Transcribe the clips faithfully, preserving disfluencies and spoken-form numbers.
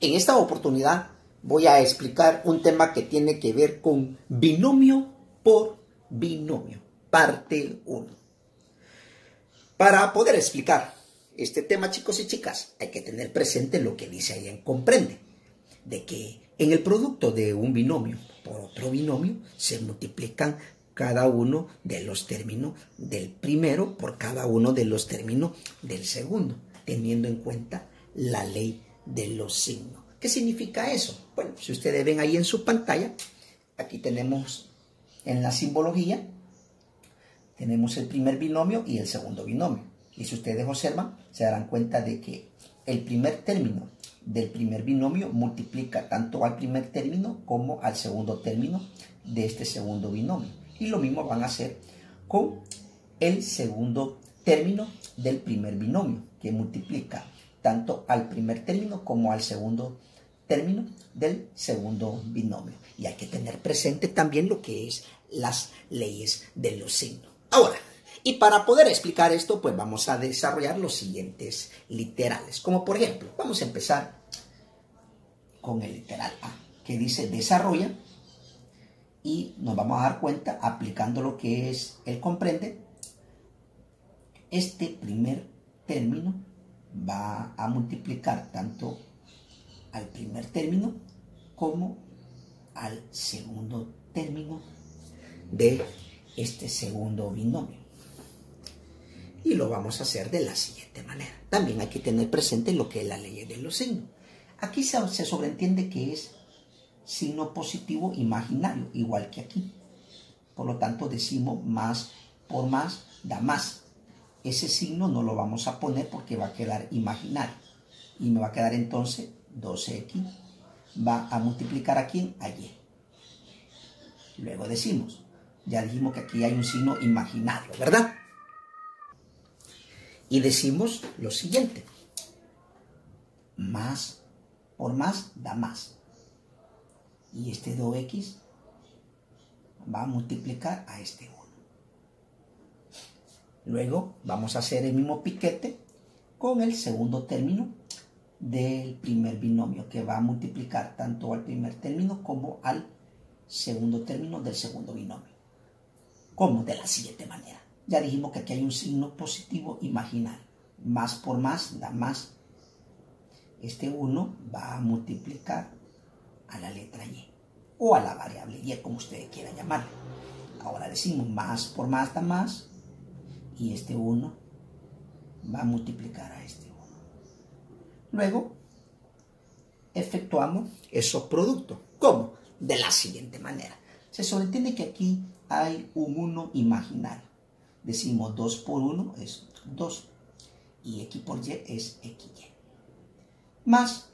En esta oportunidad voy a explicar un tema que tiene que ver con binomio por binomio, parte uno. Para poder explicar este tema, chicos y chicas, hay que tener presente lo que dice ahí en comprende, de que en el producto de un binomio por otro binomio se multiplican cada uno de los términos del primero por cada uno de los términos del segundo, teniendo en cuenta la ley de los signos. ¿Qué significa eso? Bueno, si ustedes ven ahí en su pantalla, aquí tenemos en la simbología, tenemos el primer binomio y el segundo binomio. Y si ustedes observan, se darán cuenta de que el primer término del primer binomio multiplica tanto al primer término como al segundo término de este segundo binomio. Y lo mismo van a hacer con el segundo término del primer binomio, que multiplica tanto al primer término como al segundo término del segundo binomio. Y hay que tener presente también lo que es las leyes de los signos. Ahora, y para poder explicar esto, pues vamos a desarrollar los siguientes literales. Como por ejemplo, vamos a empezar con el literal A, que dice desarrolla. Y nos vamos a dar cuenta, aplicando lo que es el comprende, este primer término va a multiplicar tanto al primer término como al segundo término de este segundo binomio. Y lo vamos a hacer de la siguiente manera. También hay que tener presente lo que es la ley de los signos. Aquí se, se sobreentiende que es signo positivo imaginario, igual que aquí. Por lo tanto, decimos más por más da más. Ese signo no lo vamos a poner porque va a quedar imaginario. Y me va a quedar entonces doce equis. Va a multiplicar a quién? A Y. Luego decimos, ya dijimos que aquí hay un signo imaginario, ¿verdad? Y decimos lo siguiente. Más por más da más. Y este dos equis va a multiplicar a este uno. Luego vamos a hacer el mismo piquete con el segundo término del primer binomio, que va a multiplicar tanto al primer término como al segundo término del segundo binomio. Como de la siguiente manera. Ya dijimos que aquí hay un signo positivo imaginario. Más por más da más. Este uno va a multiplicar a la letra Y o a la variable Y, como ustedes quieran llamarlo. Ahora decimos más por más da más, y este uno va a multiplicar a este uno. Luego efectuamos esos productos. ¿Cómo? De la siguiente manera. Se sobreentiende que aquí hay un uno imaginario. Decimos dos por uno es dos, y X por Y es equis ye. Más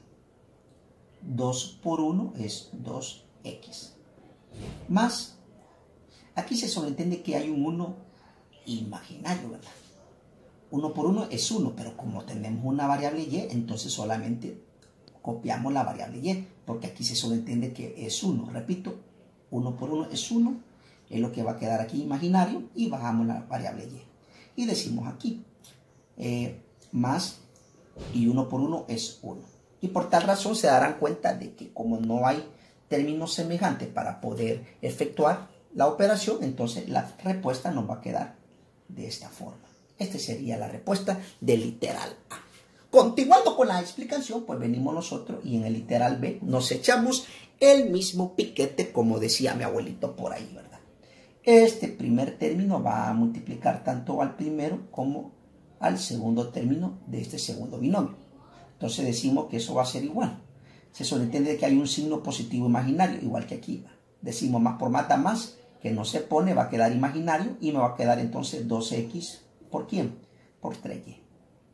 dos por uno es dos equis. Más, aquí se sobreentiende que hay un uno imaginario, ¿verdad? uno por uno es uno, pero como tenemos una variable Y, entonces solamente copiamos la variable Y, porque aquí se sobreentiende que es uno. Repito, uno por uno es uno, es lo que va a quedar aquí imaginario, y bajamos la variable Y. Y decimos aquí, eh, más, y uno por uno es uno. Y por tal razón se darán cuenta de que como no hay términos semejantes para poder efectuar la operación, entonces la respuesta nos va a quedar de esta forma. Esta sería la respuesta del literal A. Continuando con la explicación, pues venimos nosotros y en el literal B nos echamos el mismo piquete, como decía mi abuelito por ahí, ¿verdad? Este primer término va a multiplicar tanto al primero como al segundo término de este segundo binomio. Entonces decimos que eso va a ser igual. Se sobreentiende que hay un signo positivo imaginario, igual que aquí. Decimos más por más da más, que no se pone, va a quedar imaginario, y me va a quedar entonces doce equis. ¿Por quién? Por tres ye.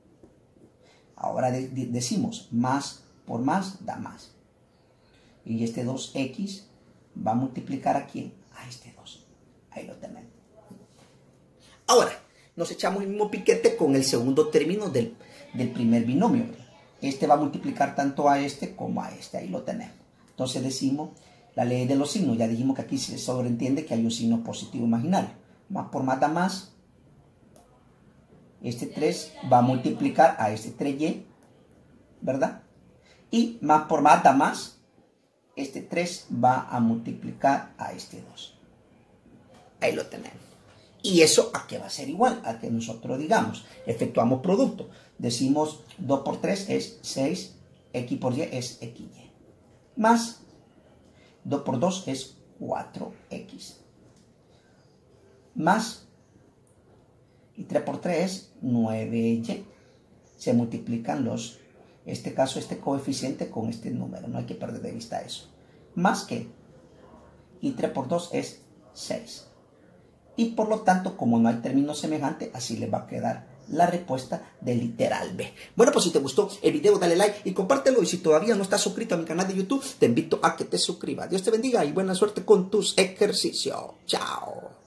Ahora de, de, decimos más por más da más. Y este dos equis va a multiplicar a quién? A este dos. Ahí lo tenemos. Ahora, nos echamos el mismo piquete con el segundo término del, del primer binomio, ¿verdad? Este va a multiplicar tanto a este como a este. Ahí lo tenemos. Entonces decimos la ley de los signos. Ya dijimos que aquí se sobreentiende que hay un signo positivo imaginario. Más por más da más. Este tres va a multiplicar a este tres ye, ¿verdad? Y más por más da más. Este tres va a multiplicar a este dos. Ahí lo tenemos. ¿Y eso a qué va a ser igual? A que nosotros digamos, efectuamos producto. Decimos dos por tres es seis, X por Y es X Y. Más dos por dos es cuatro X. Más, y tres por tres es nueve Y. Se multiplican los, en este caso, este coeficiente con este número. No hay que perder de vista eso. Más que, y tres por dos es seis. Y por lo tanto, como no hay término semejante, así le va a quedar la respuesta del literal B. Bueno, pues si te gustó el video, dale like y compártelo. Y si todavía no estás suscrito a mi canal de YouTube, te invito a que te suscribas. Dios te bendiga y buena suerte con tus ejercicios. Chao.